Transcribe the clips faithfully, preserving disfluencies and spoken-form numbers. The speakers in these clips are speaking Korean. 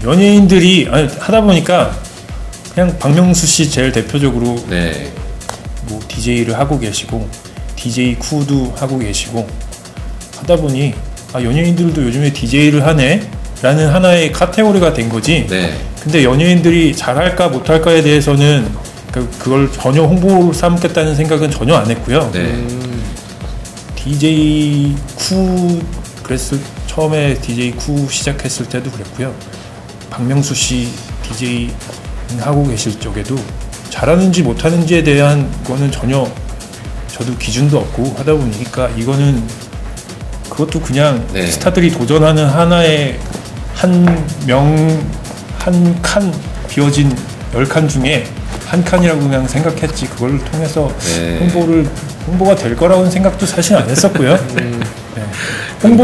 연예인들이 아니, 하다 보니까 그냥 박명수 씨 제일 대표적으로 네. 뭐 디제이를 하고 계시고 디제이 쿠도 하고 계시고 하다 보니 아 연예인들도 요즘에 디제이를 하네 라는 하나의 카테고리가 된 거지. 네. 근데 연예인들이 잘할까 못할까에 대해서는 그, 그걸 전혀 홍보로 삼겠다는 생각은 전혀 안 했고요. 네. 음, 디제이 쿠 그랬을 처음에 디제이 쿠 시작했을 때도 그랬고요. 박명수 씨 디제이 하고 계실 적에도 잘하는지 못하는지에 대한 거는 전혀 저도 기준도 없고 하다 보니까 이거는 그것도 그냥 네. 스타들이 도전하는 하나의 한 명 한 칸 비워진 열 칸 중에 한 칸이라고 그냥 생각했지 그걸 통해서 네. 홍보를 홍보가 될 거라고는 생각도 사실 안 했었고요. 음. 네. 홍보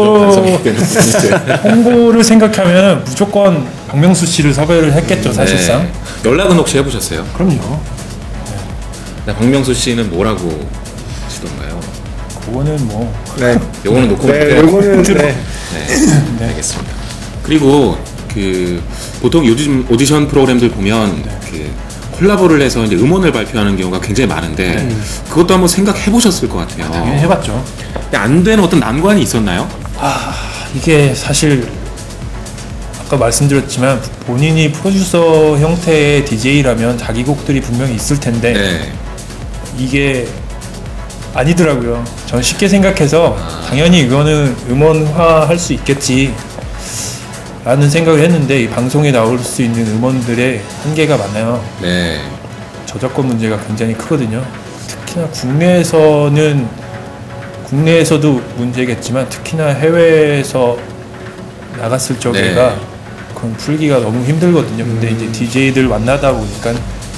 홍보를 생각하면 무조건 박명수 씨를 섭외를 했겠죠 사실상. 네. 연락은 혹시 해보셨어요? 그럼요. 네. 박명수 씨는 뭐라고 하시던가요? 그거는 뭐. 네. 요거는 놓고 네, 요거는 네. 네. 네. 알겠습니다. 그리고 그 보통 요즘 오디션 프로그램들 보면 네. 그 콜라보를 해서 이제 음원을 발표하는 경우가 굉장히 많은데 네. 그것도 한번 생각해 보셨을 것 같아요. 아, 당연히 해봤죠. 안 되는 어떤 난관이 있었나요? 아 이게 사실 아까 말씀드렸지만 본인이 프로듀서 형태의 디제이라면 자기 곡들이 분명히 있을 텐데 네. 이게 아니더라고요. 전 쉽게 생각해서 아. 당연히 이거는 음원화 할 수 있겠지 라는 생각을 했는데 이 방송에 나올 수 있는 음원들의 한계가 많아요. 네. 저작권 문제가 굉장히 크거든요. 특히나 국내에서는 국내에서도 문제겠지만 특히나 해외에서 나갔을 적에가 네. 그건 풀기가 너무 힘들거든요. 근데 음. 이제 디제이들 만나다 보니까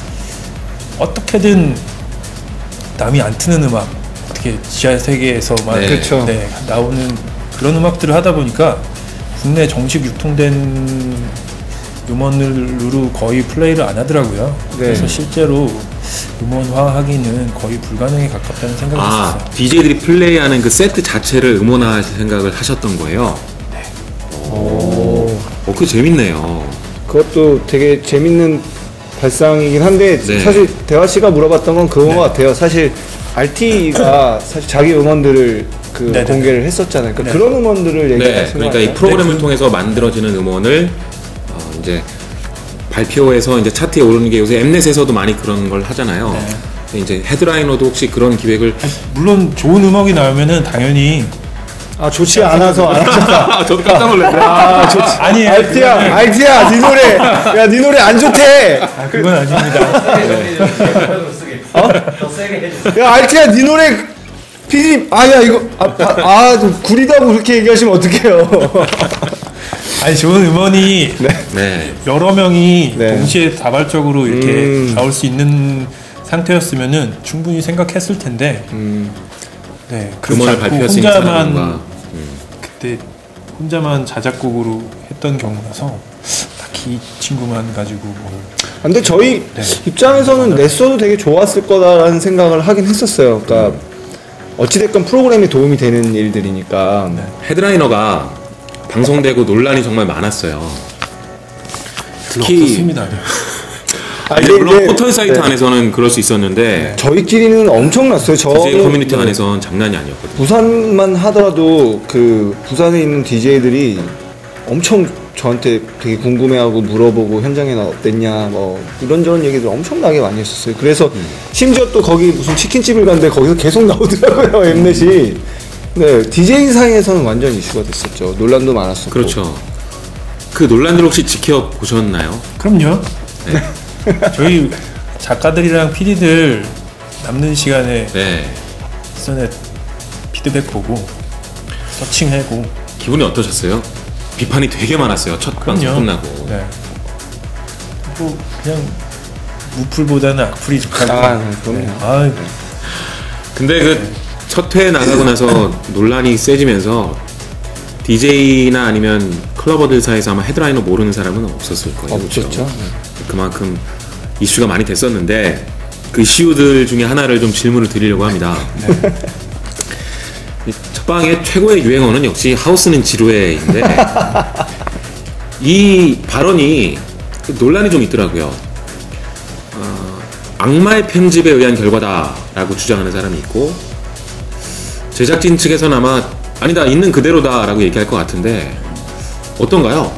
어떻게든 남이 안 트는 음악, 어떻게 지하 세계에서만 네. 그렇죠. 네, 나오는 그런 음악들을 하다 보니까 국내 정식 유통된 음원으로 거의 플레이를 안 하더라고요. 네. 그래서 실제로 음원화하기는 거의 불가능에 가깝다는 생각이 아, 있었어요. 디제이들이 플레이하는 그 세트 자체를 음원화할 생각을 하셨던 거예요? 네. 오, 오, 그거 재밌네요. 그것도 되게 재밌는 발상이긴 한데 네. 사실 대화 씨가 물어봤던 건 그건 네. 것 같아요. 사실 알티가 사실 자기 음원들을 그 네네. 공개를 했었잖아요. 그러니까 그런 음원들을 얘기하시는 네. 그러니까 이 프로그램을 네. 통해서 만들어지는 음원을 어, 이제 발표해서 이제 차트에 오르는 게 요새 엠넷에서도 많이 그런 걸 하잖아요. 네. 이제 헤드라이너도 혹시 그런 기획을 아니, 물론 좋은 음악이 나오면은 당연히 아 좋지 않아서 안 하셨다. 저도 깜짝 놀랐어요. 아 좋지. 아니 알티야, 알티야, 네 노래, 야 네 노래 안 좋대. 아 그건 아닙니다. 네. 어? 더 세게 해주세요. 야 알티야, 네 노래 피디, 아야 이거 아아 구리다고 그렇게 얘기하시면 어떡해요. 아니 좋은 음원이 네. 네. 여러 명이 네. 동시에 다발적으로 이렇게 음. 나올 수 있는 상태였으면은 충분히 생각했을 텐데. 음. 네. 음원을 발표할 수 있는 사람과 음. 그때 혼자만 자작곡으로 했던 경우라서 딱히 이 친구만 가지고 뭐. 근데 저희 네. 입장에서는 냈어도 되게 좋았을 거다라는 생각을 하긴 했었어요. 그러니까 음. 어찌됐건 프로그램에 도움이 되는 일들이니까. 네. 헤드라이너가 방송되고 논란이 정말 많았어요. 특히 없었습니다. 아, 이제 물론 네, 포털 사이트 네. 안에서는 그럴 수 있었는데 네. 저희끼리는 엄청났어요. 디제이 커뮤니티 네. 안에서는 장난이 아니었거든요. 부산만 하더라도 그 부산에 있는 디제이들이 엄청 저한테 되게 궁금해하고 물어보고 현장에는 어땠냐 뭐 이런저런 얘기들 엄청나게 많이 했었어요. 그래서 음. 심지어 또 거기 무슨 치킨집을 갔는데 거기서 계속 나오더라고요. 엠넷이. 네, 디제이 사이에서는 완전 이슈가 됐었죠. 논란도 많았었고. 그렇죠. 그 논란들 혹시 지켜보셨나요? 그럼요. 네. 저희 작가들이랑 피디들 남는 시간에 네. 인터넷 피드백 보고 서칭하고. 기분이 어떠셨어요? 비판이 되게 많았어요. 첫 방송 끝나고. 네. 뭐 그냥 무풀보다는 악플이 좋다고. 아, 네, 그럼요. 네. 아, 근데 그 첫 회 나가고 나서 논란이 세지면서 디제이나 아니면 클러버들 사이에서 아마 헤드라이너 모르는 사람은 없었을 거예요. 없었죠. 그렇죠? 네. 그만큼 이슈가 많이 됐었는데 그 이슈들 중에 하나를 좀 질문을 드리려고 합니다. 네. 첫 방의 최고의 유행어는 역시 하우스는 지루해인데 이 발언이 논란이 좀 있더라고요. 어, 악마의 편집에 의한 결과다라고 주장하는 사람이 있고, 제작진 측에서는 아마 아니다, 있는 그대로다라고 얘기할 것 같은데 어떤가요?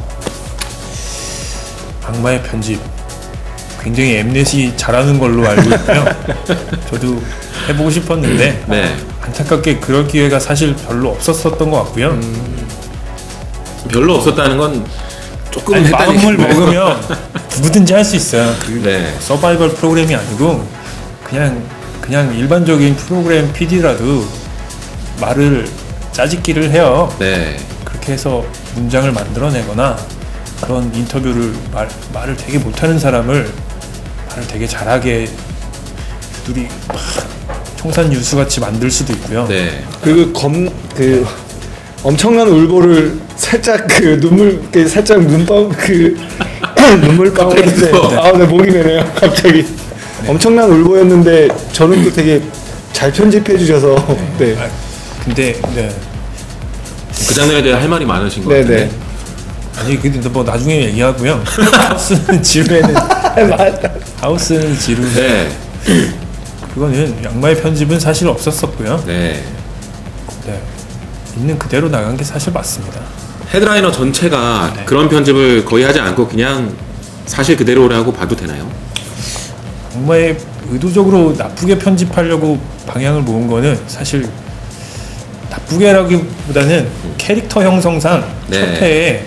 악마의 편집 굉장히 엠넷이 잘하는 걸로 알고 있고요. 저도 해보고 싶었는데 네. 안타깝게 그럴 기회가 사실 별로 없었었던 것 같고요. 음, 별로 없었다는 건 조금 아니, 했다는 마음을 얘기인가요? 먹으면 누구든지 할 수 있어요. 그 네. 서바이벌 프로그램이 아니고 그냥 그냥 일반적인 프로그램 피디라도 말을 짜집기를 해요. 네. 그렇게 해서 문장을 만들어내거나 그런 인터뷰를 말, 말을 되게 못하는 사람을 말을 되게 잘하게 둘이 막 청산 유수같이 만들 수도 있고요. 네. 그리고 검 그 엄청난 울보를 살짝 그 눈물 그 살짝 눈방 그 눈물방울인데 아네 목이 메네요 갑자기. 네. 엄청난 울보였는데 저는 또 되게 잘 편집해 주셔서 네. 아, 근데 네. 그 장면에 대해 할 말이 많으신 것 네네. 같은데. 아니 근데 뭐 나중에 얘기하고요. 하우스는 지루에는 하우스는 지루. 네. 그거는 악마의 편집은 사실 없었었고요. 네. 네. 있는 그대로 나간 게 사실 맞습니다. 헤드라이너 전체가 네. 그런 편집을 거의 하지 않고 그냥 사실 그대로라고 봐도 되나요? 악마의 의도적으로 나쁘게 편집하려고 방향을 모은 거는 사실 나쁘게라기보다는 캐릭터 형성상 네. 첫 회에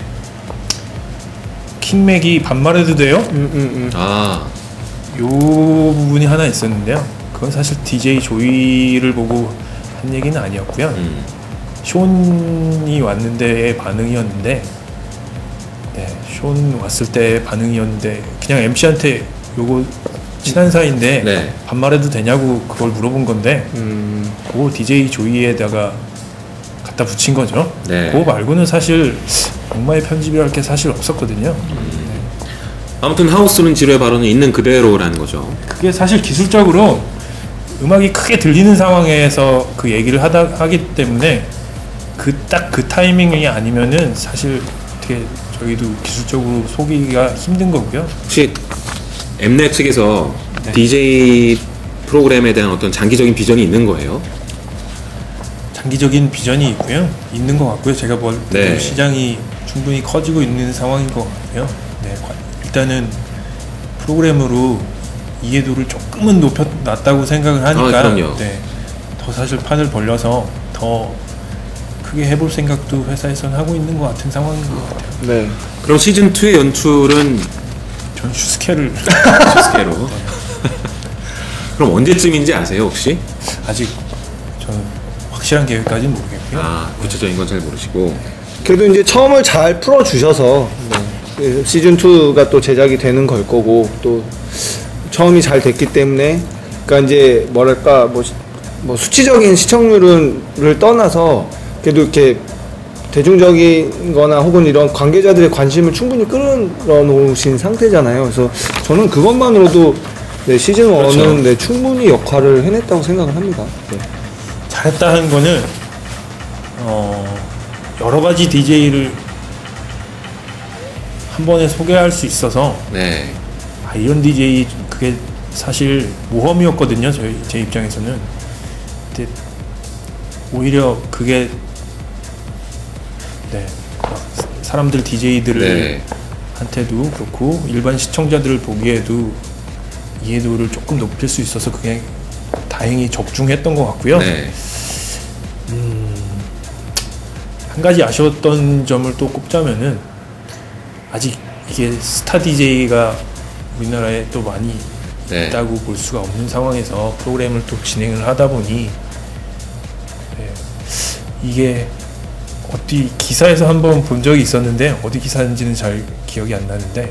킹맥이 반말해도 돼요? 음, 음, 음. 아, 요 부분이 하나 있었는데요. 그건 사실 디제이 조이를 보고 한 얘기는 아니었고요. 음. 숀이 왔는데의 반응이었는데, 네, 숀 왔을 때의 반응이었는데 그냥 엠씨한테 요거 친한 사이인데 네. 반말해도 되냐고 그걸 물어본 건데, 음. 그거 디제이 조이에다가 갖다 붙인 거죠. 네. 그거 말고는 사실 악마의 편집이랄 게 사실 없었거든요. 아무튼 하우스는 지루의 발언은 있는 그대로라는 거죠. 그게 사실 기술적으로 음악이 크게 들리는 상황에서 그 얘기를 하다 하기 때문에 그 딱 그 타이밍이 아니면은 사실 되게 저희도 기술적으로 속이기가 힘든 거고요. 혹시 엠넷 측에서 네. 디제이 프로그램에 대한 어떤 장기적인 비전이 있는 거예요? 장기적인 비전이 있고요. 있는 것 같고요. 제가 볼 때 네. 시장이 충분히 커지고 있는 상황인 것 같고요. 네, 일단은 프로그램으로 이해도를 조금은 높여놨다고 생각을 하니까 아, 그럼요. 네, 더 사실 판을 벌려서 더 크게 해볼 생각도 회사에서는 하고 있는 것 같은 상황인 것 같아요. 네. 그럼 시즌이의 연출은 전 슈스케를 스케로 그럼 언제쯤인지 아세요 혹시? 아직 저는 확실한 계획까지는 모르겠고요. 아, 구체적인 건 잘 모르시고. 그래도 이제 처음을 잘 풀어 주셔서 네. 시즌 이가 또 제작이 되는 걸 거고 또 처음이 잘 됐기 때문에 그러니까 이제 뭐랄까 뭐, 뭐 수치적인 시청률을 떠나서 그래도 이렇게 대중적인 거나 혹은 이런 관계자들의 관심을 충분히 끌어놓으신 상태잖아요. 그래서 저는 그것만으로도 네, 시즌 일은 그렇죠. 네, 충분히 역할을 해냈다고 생각을 합니다. 네. 잘했다는 거는 어, 여러 가지 디제이를 한 번에 소개할 수 있어서 네. 아, 이런 디제이 그게 사실 모험이었거든요. 저희 제 입장에서는. 근데 오히려 그게 네, 사람들 디제이들을 네. 한테도 그렇고 일반 시청자들을 보기에도 이해도를 조금 높일 수 있어서 그게 다행히 적중했던 것 같고요. 네. 음, 한 가지 아쉬웠던 점을 또 꼽자면은 아직 이게 스타 디제이가 우리나라에 또 많이 네. 있다고 볼 수가 없는 상황에서 프로그램을 또 진행을 하다 보니 네, 이게 어디 기사에서 한번 본 적이 있었는데 어디 기사인지는 잘 기억이 안 나는데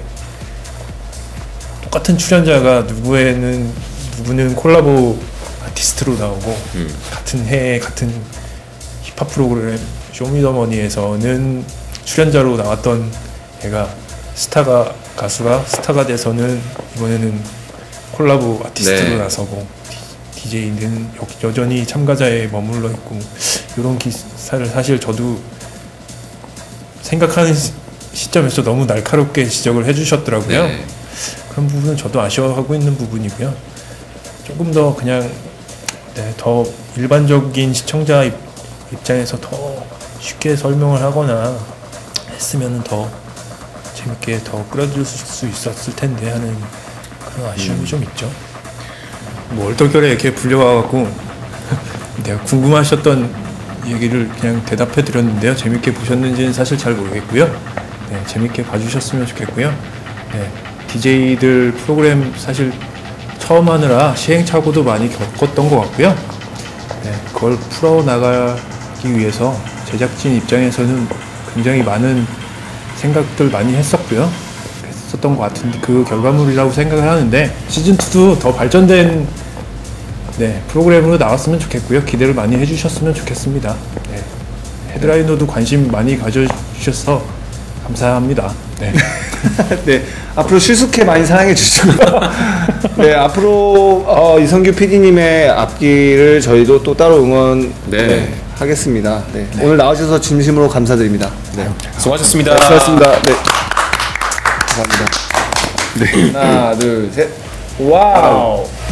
똑같은 출연자가 누구에는 누구는 콜라보 아티스트로 나오고 음. 같은 해 같은 힙합 프로그램 쇼미더머니에서는 출연자로 나왔던 애가 스타가 가수가 스타가 돼서는 이번에는 콜라보 아티스트로 네. 나서고 디제이는 여전히 참가자에 머물러 있고 이런 기사를 사실 저도 생각하는 시점에서 너무 날카롭게 지적을 해주셨더라고요. 네. 그런 부분은 저도 아쉬워하고 있는 부분이고요. 조금 더 그냥 네, 더 일반적인 시청자 입, 입장에서 더 쉽게 설명을 하거나 했으면 더 재밌게 더 끌어들일 수 있었을 텐데 하는 그런 아쉬움이 음. 좀 있죠. 뭐 얼떨결에 이렇게 불려와갖고 내가 궁금하셨던 얘기를 그냥 대답해 드렸는데요. 재밌게 보셨는지는 사실 잘 모르겠고요. 네, 재밌게 봐주셨으면 좋겠고요. 네, 디제이들 프로그램 사실 처음 하느라 시행착오도 많이 겪었던 것 같고요. 네, 그걸 풀어나가기 위해서 제작진 입장에서는 굉장히 많은 생각들 많이 했었고요. 했었던 것 같은데 그 결과물이라고 생각을 하는데 시즌이도 더 발전된 네, 프로그램으로 나왔으면 좋겠고요. 기대를 많이 해주셨으면 좋겠습니다. 네, 헤드라이너도 관심 많이 가져주셔서 감사합니다. 네. 네, 앞으로 실수케 많이 사랑해 주시고 네, 앞으로 어, 이성규 피디님의 앞길을 저희도 또 따로 응원 네. 네, 하겠습니다. 네. 네. 오늘 나와주셔서 진심으로 감사드립니다. 네. 수고하셨습니다. 네, 수고하셨습니다. 네. 감사합니다. 네. 하나, 둘, 셋. 와우.